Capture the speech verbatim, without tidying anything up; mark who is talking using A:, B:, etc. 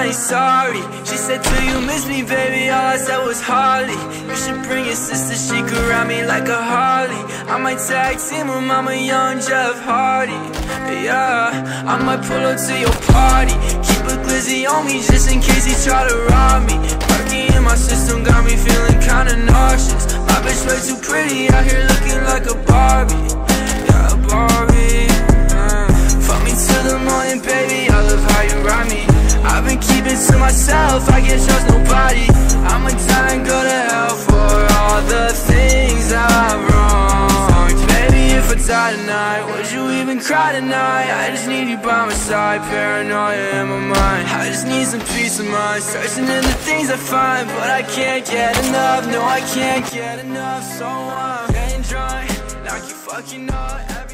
A: ain't sorry. She said, do you miss me, baby? All I said was hardly. You should bring your sister, she could ride me like a Harley. I might tag team with Mama Young Jeff Hardy. Yeah, I might pull up to your party. Keep a glizzy on me just in case he try to rob me. Perky in my system got me feeling kinda nauseous. My bitch way too pretty out here looking like a Barbie. Yeah, a Barbie. uh, Fuck me till the morning, baby, I love how you ride me. I've been keeping to myself, I can't trust nobody. I'ma die and go to hell for all the things I've wronged. Baby, if I die tonight, would you even cry tonight? I just need you by my side, paranoia in my mind. I just need some peace of mind, searching in the things I find. But I can't get enough, no I can't get enough. So I'm getting drunk, like you fucking know.